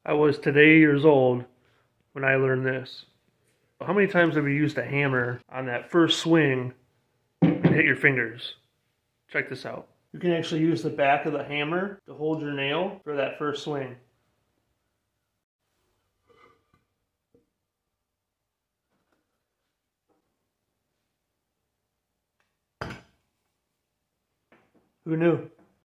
I was today years old when I learned this. How many times have you used a hammer on that first swing and hit your fingers? Check this out. You can actually use the back of the hammer to hold your nail for that first swing. Who knew?